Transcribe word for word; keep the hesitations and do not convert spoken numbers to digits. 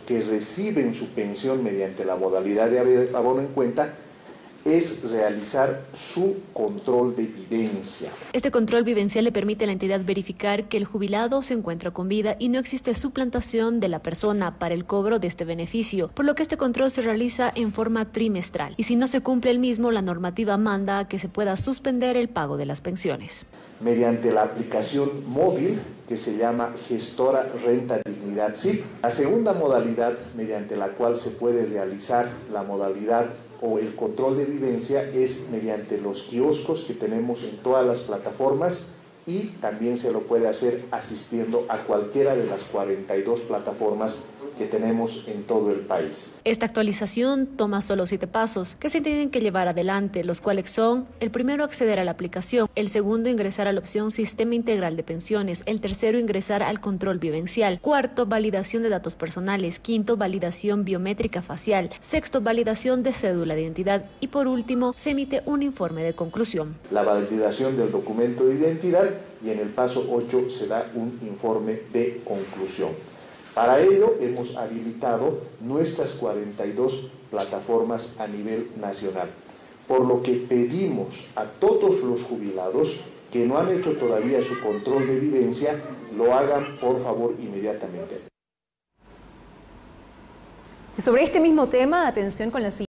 que reciben su pensión mediante la modalidad de abono en cuenta es realizar su control de vivencia. Este control vivencial le permite a la entidad verificar que el jubilado se encuentra con vida y no existe suplantación de la persona para el cobro de este beneficio, por lo que este control se realiza en forma trimestral. Y si no se cumple el mismo, la normativa manda a que se pueda suspender el pago de las pensiones. Mediante la aplicación móvil que se llama Gestora Renta Dignidad S I P. La segunda modalidad mediante la cual se puede realizar la modalidad o el control de vivencia es mediante los kioscos que tenemos en todas las plataformas, y también se lo puede hacer asistiendo a cualquiera de las cuarenta y dos plataformas que tenemos en todo el país. Esta actualización toma solo siete pasos que se tienen que llevar adelante, los cuales son: el primero, acceder a la aplicación; el segundo, ingresar a la opción Sistema Integral de Pensiones; el tercero, ingresar al control vivencial; cuarto, validación de datos personales; quinto, validación biométrica facial; sexto, validación de cédula de identidad; y por último, se emite un informe de conclusión. La validación del documento de identidad, y en el paso ocho se da un informe de conclusión. Para ello hemos habilitado nuestras cuarenta y dos plataformas a nivel nacional, por lo que pedimos a todos los jubilados que no han hecho todavía su control de vivencia, lo hagan por favor inmediatamente. Sobre este mismo tema, atención con la siguiente.